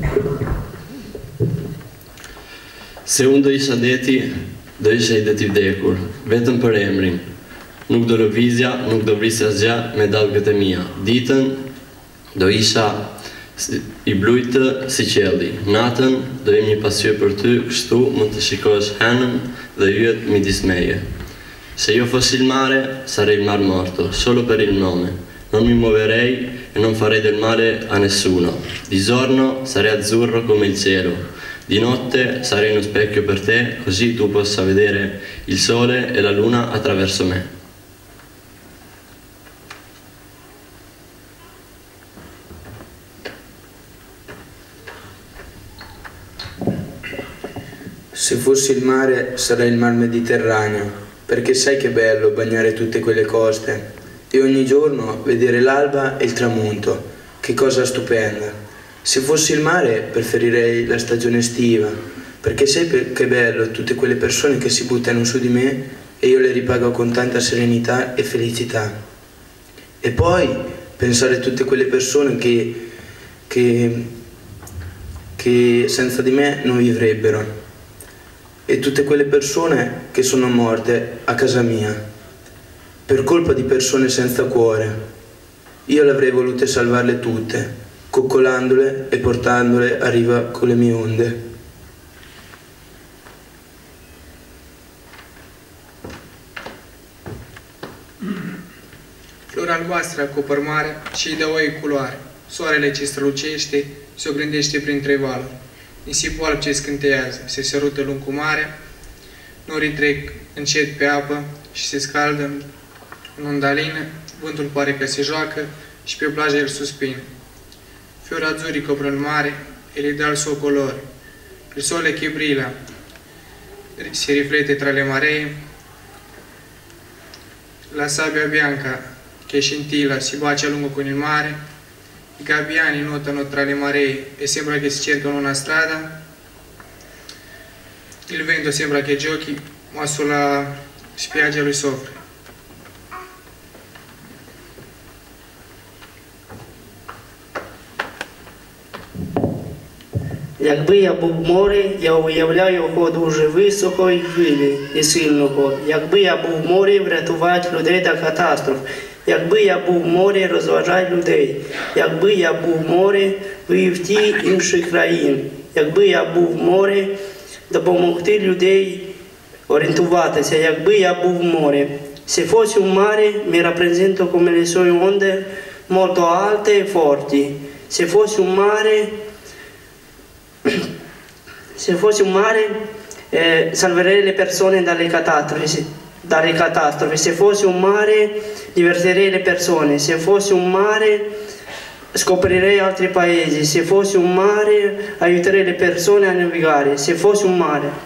Se unë do isha deti, do isha i deti vdekur, vetëm për emrin. Nuk do lëvizja, nuk do vrisja asgjë me dallgët e mia. Ditën do isha i blujtë si qielli. Natën do jem një pasqyrë për ty, kështu mund të shikosh hënën dhe yjet midis meje. Se io fossi il mare, sarei il mar morto, solo per il nome. Non mi muoverei e non farei del male a nessuno. Di giorno sarei azzurro come il cielo. Di notte sarei uno specchio per te, così tu possa vedere il sole e la luna attraverso me. Se fossi il mare, sarei il mar Mediterraneo, perché sai che bello bagnare tutte quelle coste e ogni giorno vedere l'alba e il tramonto. Che cosa stupenda! Se fossi il mare, preferirei la stagione estiva, perché sai che bello tutte quelle persone che si buttano su di me e io le ripago con tanta serenità e felicità. E poi pensare a tutte quelle persone che senza di me non vivrebbero, e tutte quelle persone che sono morte a casa mia per colpa di persone senza cuore. Io le avrei volute salvarle tutte, coccolandole e portandole a riva con le mie onde. Flora albastră acopăr mare și de oi culoare. Soarele ce strălucește se oglindește printre valuri. Nisipul alb ce scânteiază se sărută lung cu mare. Norii trec încet pe apă și se scaldă în ondalină. Vântul pare că se joacă și pe plajă el suspină. Fiori azzurri coprono il mare e gli dà il suo colore. Il sole che brilla si riflette tra le maree. La sabbia bianca che scintilla si bacia lungo con il mare. I gabbiani nuotano tra le maree e sembra che si cercano una strada. Il vento sembra che giochi, ma sulla spiaggia lui soffre. Якби я був в морі, я уявляю його дуже високого і хвилі і сильного. Якби я був в морі, врятувати людей та катастроф. Якби я був в морі, розважати людей. Якби я був в морі, вивести інших країн. Якби я був в морі, допомогти людей орієнтуватися. Якби я був в морі. Se fossi un mare, mi rappresento come le sue onde molto alte e forti. Se fossi un mare, salverei le persone dalle catastrofi. Se fossi un mare, divertirei le persone. Se fossi un mare, scoprirei altri paesi. Se fossi un mare, aiuterei le persone a navigare. Se fossi un mare.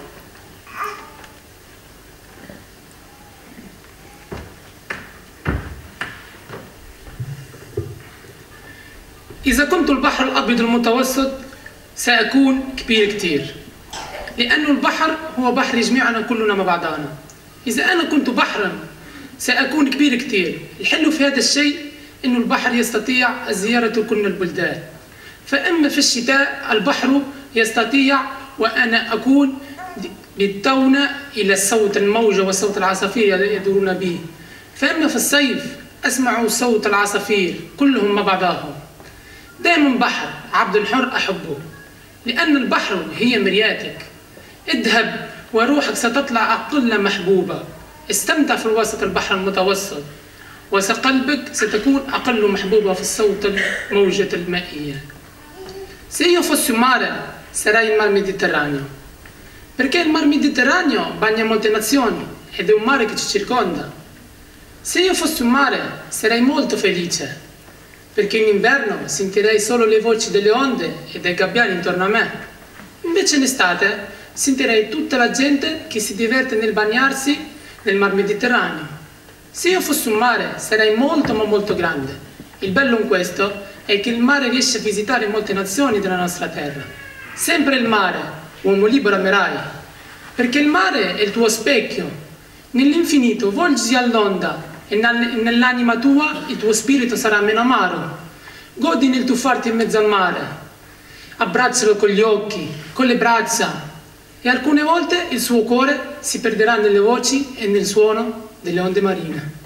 إذا كنت البحر الأبيض المتوسط سأكون كبير كتير، لأن البحر هو بحر يجمعنا كلنا مع بعضنا. إذا أنا كنت بحرا سأكون كبير كتير. الحلو في هذا الشيء أن البحر يستطيع زيارة كل البلدان. فأما في الشتاء البحر يستطيع وأنا أكون بالتونة إلى الصوت الموجة وصوت العصافير يدورون به. فأما في الصيف أسمع صوت العصافير كلهم مع بعضهم. دائما بحر عبد حر أحبه، لأن البحر هي مرياتك. اذهب وروحك ستطلع أقل محبوبة. استمتع في وسط البحر المتوسط وقلبك ستكون أقل محبوبة في الصوت الموجة المائية. Se io fossi un mare, sarei il mar Mediterraneo, perché il mar Mediterraneo bagna molte nazioni ed è un mare che ci circonda. Se io fossi un mare, sarei molto felice, perché in inverno sentirei solo le voci delle onde e dei gabbiani intorno a me. Invece in estate sentirei tutta la gente che si diverte nel bagnarsi nel mar Mediterraneo. Se io fossi un mare, sarei molto ma molto grande. Il bello in questo è che il mare riesce a visitare molte nazioni della nostra terra. Sempre il mare, uomo libero amerai, perché il mare è il tuo specchio. Nell'infinito volgi all'onda e nell'anima tua il tuo spirito sarà meno amaro. Godi nel tuffarti in mezzo al mare. abbraccialo con gli occhi, con le braccia, e alcune volte il suo cuore si perderà nelle voci e nel suono delle onde marine.